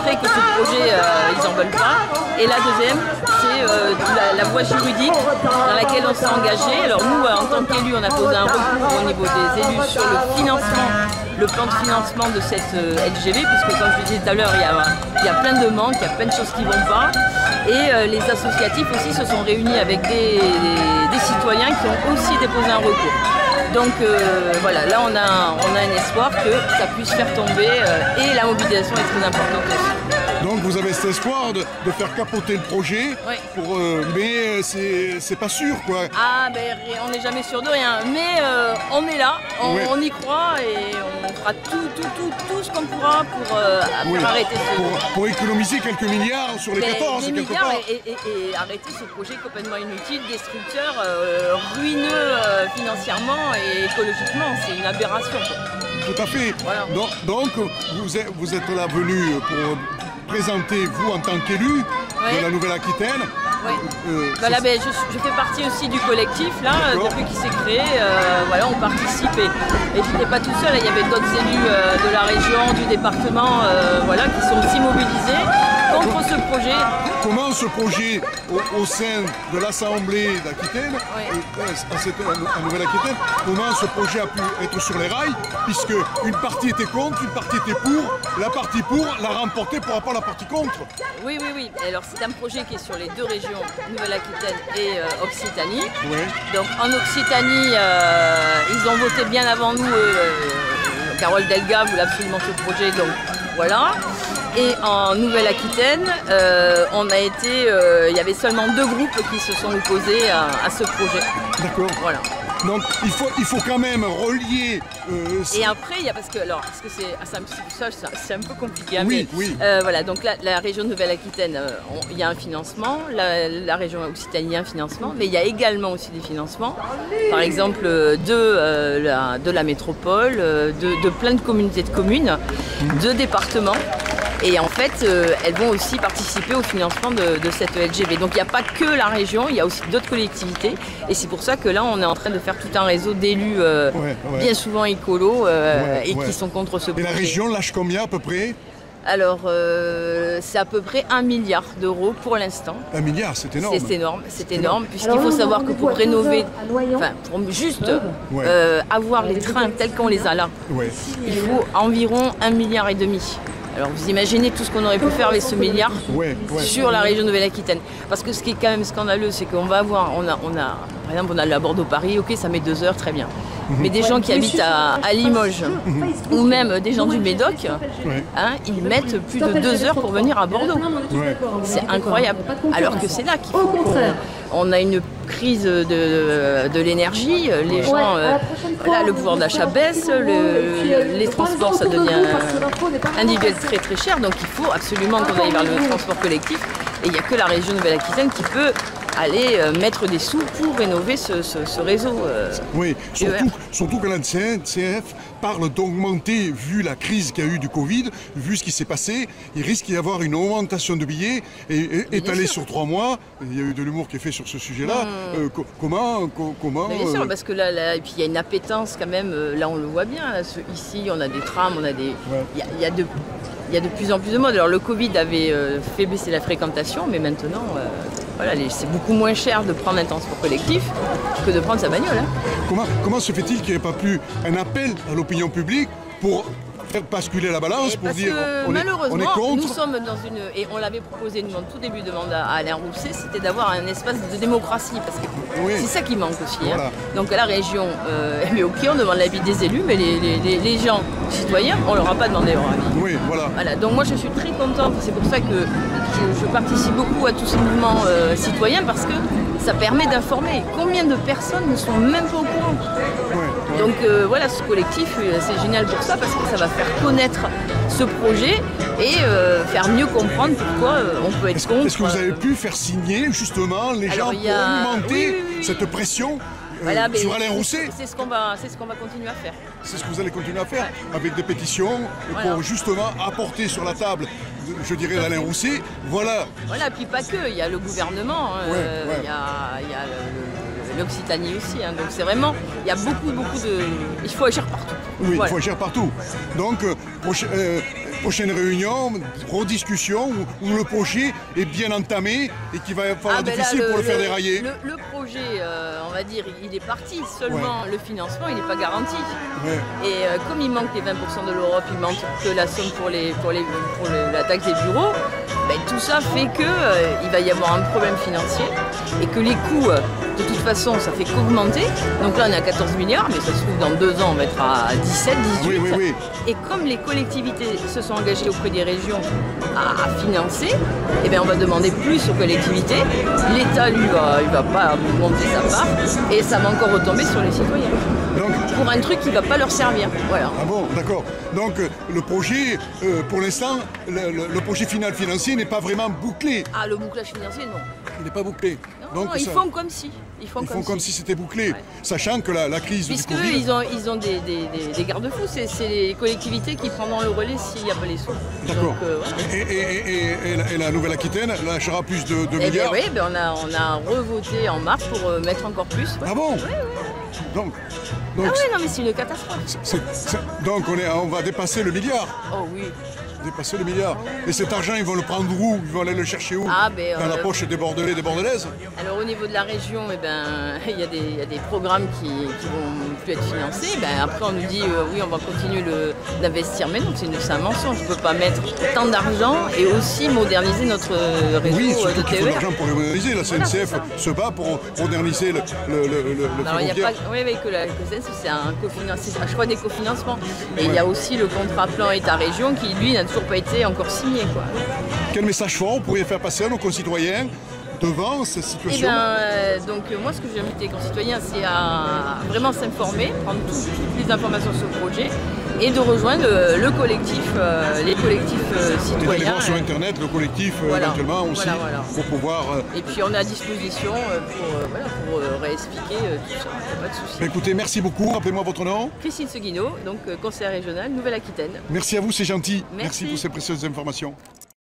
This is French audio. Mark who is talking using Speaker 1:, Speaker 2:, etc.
Speaker 1: montrer que ce projet, ils n'en veulent pas. Et la deuxième, c'est la voie juridique dans laquelle on s'est engagé. Alors nous, en tant qu'élus, on a posé un recours au niveau des élus sur le plan de financement de cette LGV, puisque comme je disais tout à l'heure, il y a plein de manques, il y a plein de choses qui ne vont pas. Et les associatifs aussi se sont réunis avec des citoyens qui ont aussi déposé un recours. Donc voilà, là on a un espoir que ça puisse faire tomber et la mobilisation est très importante aussi.
Speaker 2: Donc vous avez cet espoir de faire capoter le projet,
Speaker 1: oui.
Speaker 2: Mais c'est pas sûr quoi.
Speaker 1: Ah ben on n'est jamais sûr de rien, mais on est là, on y croit et on fera tout ce qu'on pourra pour faire arrêter
Speaker 2: pour économiser quelques milliards sur les 14
Speaker 1: des
Speaker 2: quelque
Speaker 1: milliards
Speaker 2: part.
Speaker 1: Et arrêter ce projet complètement inutile, destructeur, ruineux financièrement et écologiquement, c'est une aberration.
Speaker 2: Tout à fait. Voilà. Donc vous êtes là venu pour présenter vous en tant qu'élu de la Nouvelle-Aquitaine.
Speaker 1: Oui. Voilà, je fais partie aussi du collectif là, depuis qu'il s'est créé. Voilà, on participe et je n'étais pas tout seul, il y avait d'autres élus de la région, du département, voilà, qui sont aussi mobilisés contre ce projet.
Speaker 2: Comment ce projet au sein de l'Assemblée d'Aquitaine, en Nouvelle-Aquitaine, comment ce projet a pu être sur les rails, puisque une partie était contre, une partie était pour, la partie pour l'a remporté par rapport à la partie contre.
Speaker 1: Oui. Alors c'est un projet qui est sur les deux régions, Nouvelle-Aquitaine et Occitanie. Oui. Donc en Occitanie, ils ont voté bien avant nous. Carole Delga voulait absolument ce projet, donc voilà. Et en Nouvelle-Aquitaine, il y avait seulement 2 groupes qui se sont opposés à ce projet.
Speaker 2: D'accord.
Speaker 1: Voilà.
Speaker 2: Donc il faut quand même relier.
Speaker 1: Et après, parce que c'est un peu compliqué. Hein,
Speaker 2: oui.
Speaker 1: Voilà, donc la région de Nouvelle-Aquitaine, il y a un financement. La région Occitanie, il y a un financement, mais il y a également aussi des financements. Par exemple, de la métropole, de plein de communautés de communes, de départements. Et en fait, elles vont aussi participer au financement de cette LGV. Donc il n'y a pas que la région, il y a aussi d'autres collectivités. Et c'est pour ça que là, on est en train de faire tout un réseau d'élus, bien souvent écolos, qui sont contre ce projet.
Speaker 2: Et la région lâche combien à peu près ?
Speaker 1: Alors, c'est à peu près 1 milliard d'euros pour l'instant.
Speaker 2: 1 milliard, c'est énorme.
Speaker 1: C'est énorme, puisqu'il faut savoir que pour rénover, pour juste avoir les trains tels qu'on les a là, il faut environ 1,5 milliard. Alors vous imaginez tout ce qu'on aurait pu faire avec ce milliard sur la région Nouvelle-Aquitaine. Parce que ce qui est quand même scandaleux, c'est qu'on va avoir, par exemple, on a la Bordeaux-Paris, ok, ça met 2 heures, très bien. Mais des gens qui habitent à Limoges, ou même des gens du Médoc, ils mettent plus de 2 heures pour venir à Bordeaux. C'est incroyable. Alors que c'est là qu'il faut on a une crise de l'énergie, les gens, le pouvoir d'achat baisse, les transports, ça devient individuel très très cher, donc il faut absolument qu'on aille vers le transport collectif. Et il n'y a que la région Nouvelle-Aquitaine qui peut aller mettre des sous pour rénover ce réseau.
Speaker 2: Oui, surtout que la CNCF parle d'augmenter, vu la crise qu'il y a eu du Covid, vu ce qui s'est passé, il risque d'y avoir une augmentation de billets étalée sur 3 mois. Il y a eu de l'humour qui est fait sur ce sujet-là. Comment
Speaker 1: bien sûr, parce que là, et puis il y a une appétence quand même, là on le voit bien, là, ici on a des trams, on a des... Il y a de plus en plus de monde. Alors le Covid avait fait baisser la fréquentation, mais maintenant, c'est beaucoup moins cher de prendre un transport collectif que de prendre sa bagnole. Hein.
Speaker 2: Comment se fait-il qu'il n'y ait pas plus un appel à l'opinion publique pour faire basculer la balance, pour dire on est contre?
Speaker 1: Nous sommes dans une... Et on l'avait proposé, nous, en tout début de mandat à Alain Rousset, c'était d'avoir un espace de démocratie, parce que c'est ça qui manque aussi. Voilà. Hein. Donc à la région, mais ok, on demande l'avis des élus, mais les gens, citoyens, on leur a pas demandé leur avis.
Speaker 2: Oui, voilà.
Speaker 1: Donc moi je suis très contente, c'est pour ça que je participe beaucoup à tous ces mouvements citoyens, parce que ça permet d'informer. Combien de personnes ne sont même pas au courant? Donc ce collectif, c'est génial pour ça, parce que ça va faire connaître ce projet et faire mieux comprendre pourquoi on peut être contre.
Speaker 2: Est-ce que vous avez pu faire signer justement les gens pour augmenter cette pression sur Alain Rousset?
Speaker 1: C'est ce qu'on va continuer à faire.
Speaker 2: C'est ce que vous allez continuer à faire avec des pétitions pour justement apporter sur la table, je dirais, d'Alain Rousset. Voilà,
Speaker 1: puis pas que, il y a le gouvernement, il y a l'Occitanie aussi. Hein. Donc c'est vraiment, il y a beaucoup de... Il faut agir partout.
Speaker 2: Oui, il faut agir partout. Donc prochaine réunion, rediscussion, où le projet est bien entamé et qu'il va falloir difficile pour le faire dérailler.
Speaker 1: Le projet, on va dire, il est parti, seulement le financement, il n'est pas garanti.
Speaker 2: Ouais.
Speaker 1: Et comme il manque les 20% de l'Europe, il manque que la somme pour la taxe des bureaux, ben, tout ça fait qu'il va y avoir un problème financier et que les coûts, de toute façon, ça fait qu'augmenter. Donc là, on est à 14 milliards, mais ça se trouve, dans 2 ans, on va être à 17, 18.
Speaker 2: Oui.
Speaker 1: Et comme les collectivités se sont engagées auprès des régions à financer, eh bien, on va demander plus aux collectivités. L'État, lui, il va pas monter sa part et ça va encore retomber sur les citoyens.
Speaker 2: Donc,
Speaker 1: pour un truc qui ne va pas leur servir. Voilà.
Speaker 2: Ah bon, d'accord. Donc le projet, pour l'instant, le projet final financier n'est pas vraiment bouclé.
Speaker 1: Ah, le bouclage financier, non.
Speaker 2: Il n'est pas bouclé.
Speaker 1: Non,
Speaker 2: donc,
Speaker 1: ils font comme si.
Speaker 2: Ils font comme si c'était bouclé, sachant que la crise du Covid...
Speaker 1: Puisque ils ont des garde-fous, c'est les collectivités qui prendront le relais s'il n'y a pas les sous.
Speaker 2: D'accord.
Speaker 1: Voilà.
Speaker 2: Et la Nouvelle-Aquitaine lâchera plus de milliards.
Speaker 1: Oui, on a revoté en mars pour mettre encore plus. Ouais.
Speaker 2: Ah bon?
Speaker 1: Donc, ah oui, non mais c'est une catastrophe.
Speaker 2: Donc on va dépasser le milliard.
Speaker 1: Oh oui.
Speaker 2: Dépasser le milliard. Et cet argent, ils vont le prendre où? Ils vont aller le chercher où? Dans la poche des Bordelais, des Bordelaises?
Speaker 1: Alors au niveau de la région, il y a des programmes qui vont plus être financés. Après on nous dit oui, on va continuer d'investir. Mais non, c'est un mensonge. On ne peut pas mettre tant d'argent et aussi moderniser notre réseau de TER.
Speaker 2: Il faut de l'argent pour le moderniser. La CNCF se bat pour moderniser le ferroviaire.
Speaker 1: Oui, que la CNCF, c'est un cofinancement, je crois des cofinancements. Et il y a aussi le contrat plan État-région qui, lui, n'a toujours pas été encore signé.
Speaker 2: Quel message fort vous pourriez faire passer à nos concitoyens devant cette situation?
Speaker 1: Donc moi, ce que j'invite les concitoyens, c'est à vraiment s'informer, prendre toutes les informations sur le projet et de rejoindre le collectif, les collectifs citoyens.
Speaker 2: Et d'aller voir sur Internet le collectif éventuellement aussi, pour pouvoir...
Speaker 1: Et puis on est à disposition pour réexpliquer tout ça, pas de souci.
Speaker 2: Écoutez, merci beaucoup. Rappelez-moi votre nom.
Speaker 1: Christine Seguino, donc conseillère régionale Nouvelle-Aquitaine.
Speaker 2: Merci à vous, c'est gentil.
Speaker 1: Merci
Speaker 2: Merci pour ces précieuses informations.